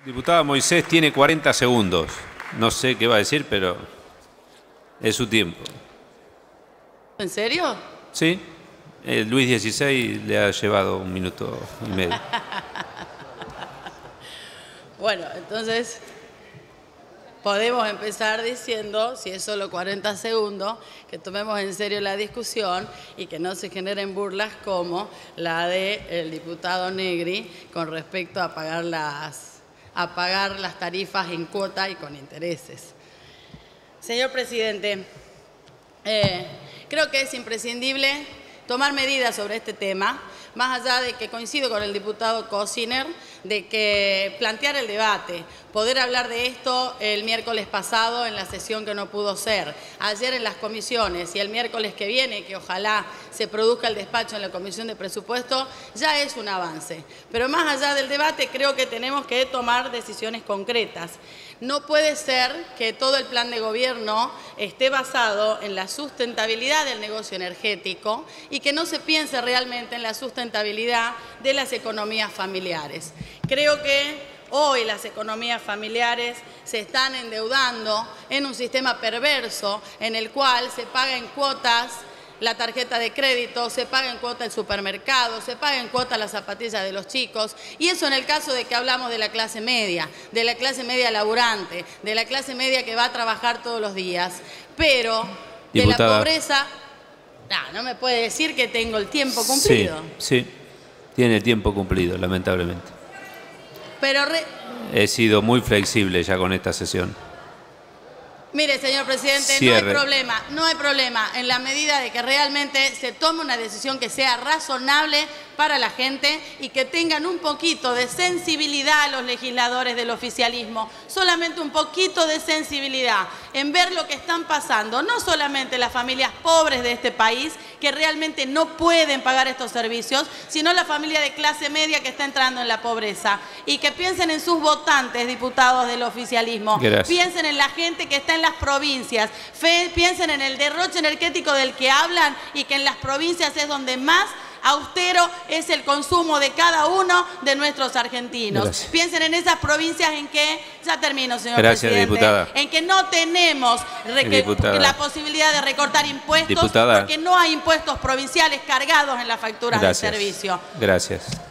Diputada Moisés tiene 40 segundos. No sé qué va a decir, pero es su tiempo. ¿En serio? Sí. Luis XVI le ha llevado 1 minuto y medio. Bueno, entonces podemos empezar diciendo, si es solo 40 segundos, que tomemos en serio la discusión y que no se generen burlas como la del diputado Negri con respecto a pagar las tarifas en cuota y con intereses. Señor presidente, creo que es imprescindible tomar medidas sobre este tema, más allá de que coincido con el diputado Cosiner, de que plantear el debate, poder hablar de esto el miércoles pasado en la sesión que no pudo ser, ayer en las comisiones y el miércoles que viene, que ojalá se produzca el despacho en la Comisión de Presupuesto, ya es un avance. Pero más allá del debate, creo que tenemos que tomar decisiones concretas. No puede ser que todo el plan de gobierno esté basado en la sustentabilidad del negocio energético y que no se piense realmente en la sustentabilidad de las economías familiares. Creo que hoy las economías familiares se están endeudando en un sistema perverso en el cual se paga en cuotas la tarjeta de crédito, se paga en cuota el supermercado, se paga en cuota las zapatillas de los chicos, y eso en el caso de que hablamos de la clase media laburante, de la clase media que va a trabajar todos los días. Pero de la pobreza, no me puede decir que tengo el tiempo cumplido. Sí, tiene el tiempo cumplido, lamentablemente. Pero he sido muy flexible ya con esta sesión. Mire, señor presidente, no hay problema en la medida de que realmente se tome una decisión que sea razonable para la gente y que tengan un poquito de sensibilidad los legisladores del oficialismo, solamente un poquito de sensibilidad en ver lo que están pasando, no solamente las familias pobres de este país que realmente no pueden pagar estos servicios, sino la familia de clase media que está entrando en la pobreza. Y que piensen en sus votantes, diputados del oficialismo. Gracias. Piensen en la gente que está en las provincias, piensen en el derroche energético del que hablan y que en las provincias es donde más austero es el consumo de cada uno de nuestros argentinos. Gracias. Piensen en esas provincias en que, ya termino, señor Gracias, presidente, diputada. En que no tenemos la posibilidad de recortar impuestos, diputada, porque no hay impuestos provinciales cargados en las facturas de servicio. Gracias.